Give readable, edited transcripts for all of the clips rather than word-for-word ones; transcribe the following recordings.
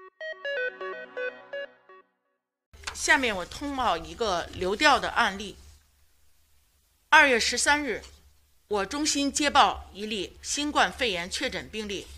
下面我通报一个流调的案例。2月13日，我中心接报一例新冠肺炎确诊病例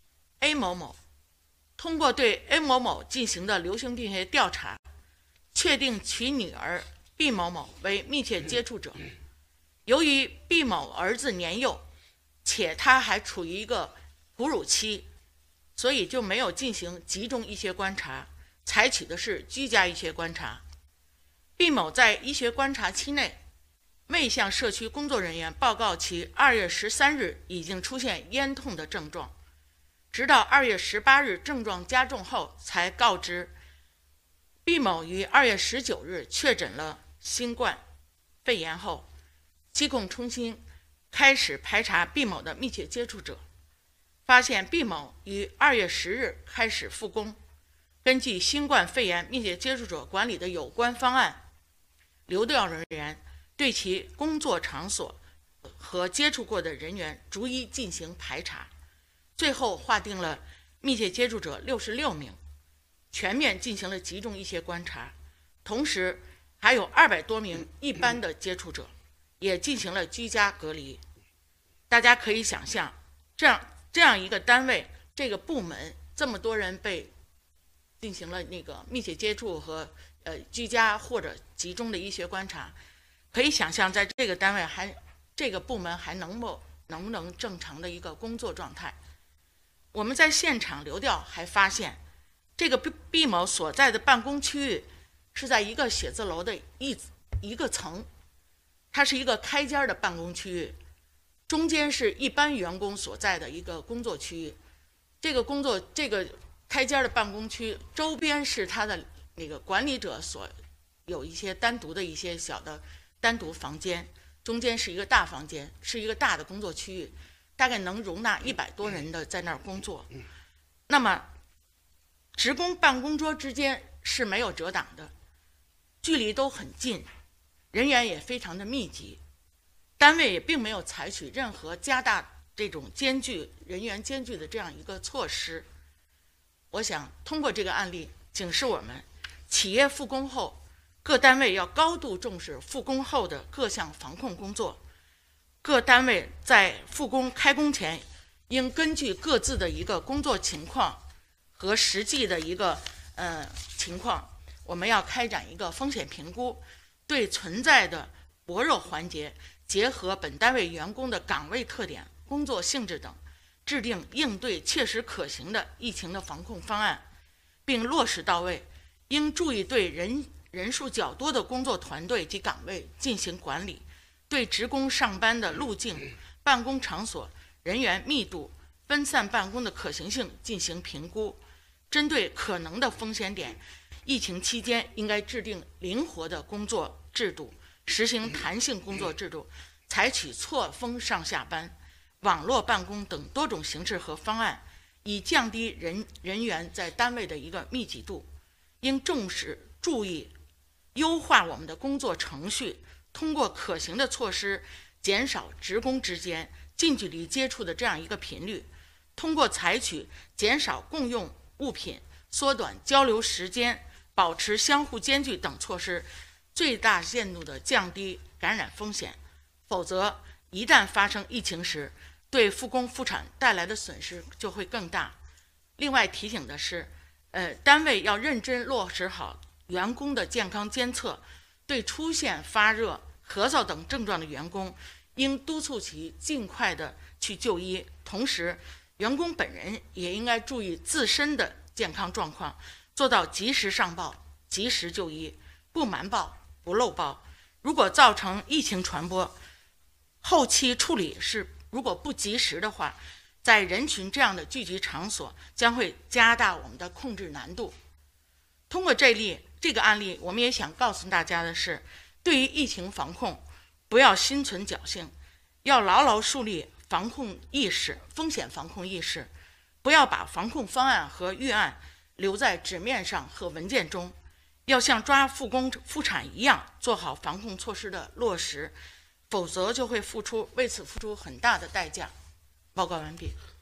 A 某某，通过对 A 某某进行的流行病学调查，确定其女儿 B 某某为密切接触者。由于 B 某儿子年幼，且他还处于一个哺乳期，所以就没有进行集中医学观察，采取的是居家医学观察。毕某在医学观察期内未向社区工作人员报告其2月13日已经出现咽痛的症状，直到2月18日症状加重后才告知毕某于2月19日确诊了新冠肺炎后，疾控中心开始排查毕某的密切接触者，发现毕某于2月10日开始复工。根据新冠肺炎密切接触者管理的有关方案，流调人员对其工作场所和接触过的人员逐一进行排查，最后划定了密切接触者66名，全面进行了集中医学观察。同时还有200多名一般的接触者也进行了居家隔离。大家可以想象，这样一个单位，这个部门这么多人被进行了那个密切接触和居家或者集中的医学观察，可以想象在这个单位这个部门还能不能正常的一个工作状态。我们在现场流调还发现，这个毕某所在的办公区域是在一个写字楼的一个层，它是一个开间的办公区域，中间是一般员工所在的一个工作区域。这个开间的办公区周边是他的那个管理者所有一些单独的一些小的单独房间，中间是一个大房间，是一个大的工作区域，大概能容纳100多人的在那儿工作。那么职工办公桌之间是没有遮挡的，距离都很近，人员也非常的密集，单位也并没有采取任何加大这种人员间距的这样一个措施。我想通过这个案例警示我们，企业复工后，各单位要高度重视复工后的各项防控工作。各单位在复工开工前，应根据各自的一个工作情况和实际的一个情况，我们要开展一个风险评估，对存在的薄弱环节，结合本单位员工的岗位特点、工作性质等，制定应对切实可行的疫情的防控方案，并落实到位。应注意对人数较多的工作团队及岗位进行管理，对职工上班的路径、办公场所、人员密度、分散办公的可行性进行评估。针对可能的风险点，疫情期间应该制定灵活的工作制度，实行弹性工作制度，采取错峰上下班、网络办公等多种形式和方案，以降低人员在单位的一个密集度。应注意优化我们的工作程序，通过可行的措施减少职工之间近距离接触的这样一个频率，通过采取减少共用物品、缩短交流时间、保持相互间距等措施，最大限度地降低感染风险。否则一旦发生疫情时，对复工复产带来的损失就会更大。另外提醒的是，单位要认真落实好员工的健康监测，对出现发热、咳嗽等症状的员工，应督促其尽快的去就医。同时，员工本人也应该注意自身的健康状况，做到及时上报、及时就医，不瞒报、不漏报。如果造成疫情传播，后期处理如果不及时的话，在人群这样的聚集场所将会加大我们的控制难度。通过这个案例，我们也想告诉大家的是，对于疫情防控，不要心存侥幸，要牢牢树立防控意识、风险防控意识，不要把防控方案和预案留在纸面上和文件中，要像抓复工复产一样做好防控措施的落实，否则就会为此付出很大的代价。报告完毕。